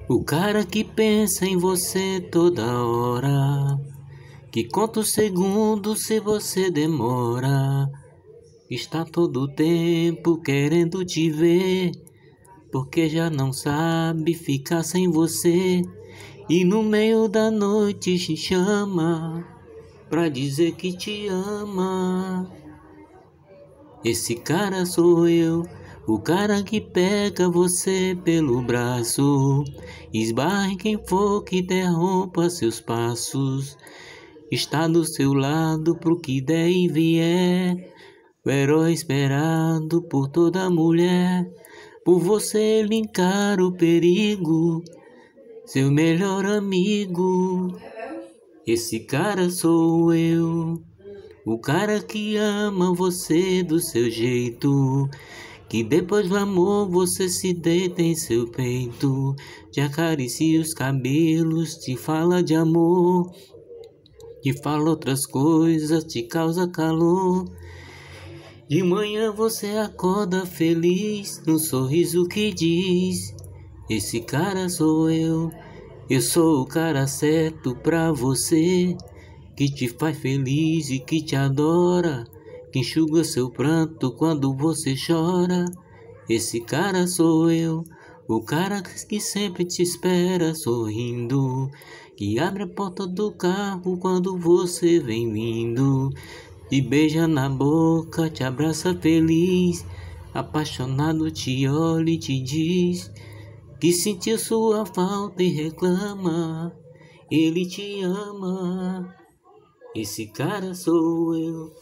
O cara que pensa em você toda hora, que conta os segundos se você demora, está todo tempo querendo te ver, porque já não sabe ficar sem você, e no meio da noite te chama pra dizer que te ama. Esse cara sou eu, o cara que pega você pelo braço, esbarra em quem for que interrompa seus passos, está do seu lado pro que der e vier, o herói esperado por toda mulher, por você ele encara o perigo, seu melhor amigo. Esse cara sou eu. O cara que ama você do seu jeito, que depois do amor você se deita em seu peito, te acaricia os cabelos, te fala de amor, te fala outras coisas, te causa calor. De manhã você acorda feliz, no sorriso que diz: esse cara sou eu sou o cara certo pra você, que te faz feliz e que te adora, que enxuga seu pranto quando você chora. Esse cara sou eu, o cara que sempre te espera sorrindo, que abre a porta do carro quando você vem vindo, te beija na boca, te abraça feliz, apaixonado te olha e te diz que sentiu sua falta e reclama, ele te ama. Esse cara sou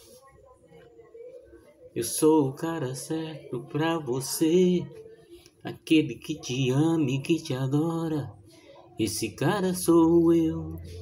eu sou o cara certo pra você, aquele que te ama e que te adora. Esse cara sou eu.